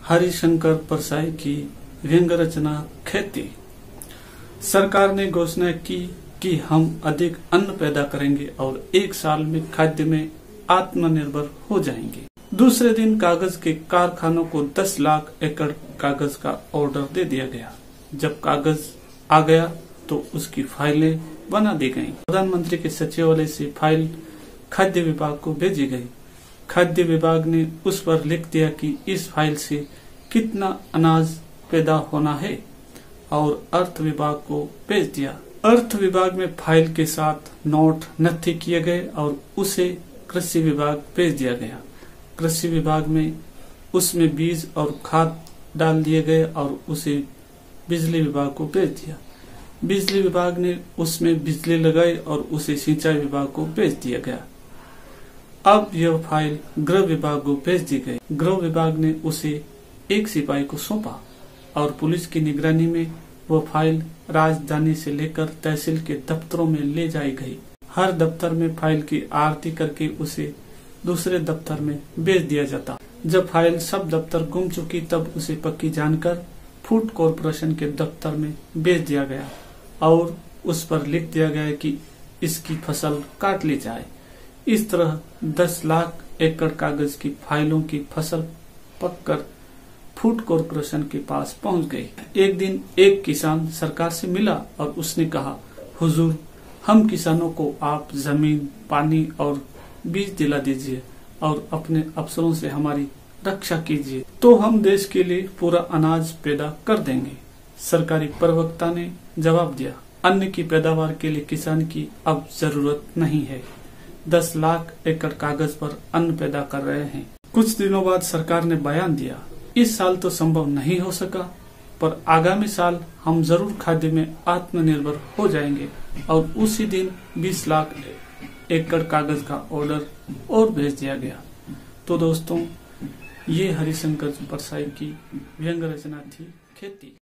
हरिशंकर परसाई की व्यंग रचना खेती। सरकार ने घोषणा की कि हम अधिक अन्न पैदा करेंगे और 1 साल में खाद्य में आत्मनिर्भर हो जाएंगे। दूसरे दिन कागज के कारखानों को 10 लाख एकड़ कागज का ऑर्डर दे दिया गया। जब कागज आ गया तो उसकी फाइलें बना दी गईं। प्रधानमंत्री के सचिवालय से फाइल खाद्य विभाग को भेजी गई। खाद्य विभाग ने उस पर लिख दिया कि इस फाइल से कितना अनाज पैदा होना है और अर्थ विभाग को भेज दिया। अर्थ विभाग में फाइल के साथ नोट नत्थी किए गए और उसे कृषि विभाग भेज दिया गया। कृषि विभाग में उसमें बीज और खाद डाल दिए गए और उसे बिजली विभाग को भेज दिया। बिजली विभाग ने उसमें बिजली लगाई और उसे सिंचाई विभाग को भेज दिया गया। अब यह फाइल गृह विभाग को भेज दी गई। गृह विभाग ने उसे एक सिपाही को सौंपा और पुलिस की निगरानी में वह फाइल राजधानी से लेकर तहसील के दफ्तरों में ले जाई गई। हर दफ्तर में फाइल की आरती करके उसे दूसरे दफ्तर में भेज दिया जाता। जब फाइल सब दफ्तर घूम चुकी तब उसे पक्की जानकर फूड कॉरपोरेशन के दफ्तर में भेज दिया गया और उस पर लिख दिया गया कि इसकी फसल काट ली जाए। इस तरह 10 लाख एकड़ कागज की फाइलों की फसल पककर फूड कॉरपोरेशन के पास पहुंच गई। एक दिन एक किसान सरकार से मिला और उसने कहा, हुजूर, हम किसानों को आप जमीन, पानी और बीज दिला दीजिए और अपने अफसरों से हमारी रक्षा कीजिए तो हम देश के लिए पूरा अनाज पैदा कर देंगे। सरकारी प्रवक्ता ने जवाब दिया, अन्न की पैदावार के लिए किसान की अब जरूरत नहीं है। 10 लाख एकड़ कागज पर अन्न पैदा कर रहे हैं। कुछ दिनों बाद सरकार ने बयान दिया, इस साल तो संभव नहीं हो सका, पर आगामी साल हम जरूर खाद्य में आत्मनिर्भर हो जाएंगे और उसी दिन 20 लाख एकड़ कागज का ऑर्डर और भेज दिया गया। तो दोस्तों, ये हरिशंकर परसाई की व्यंग रचना थी खेती।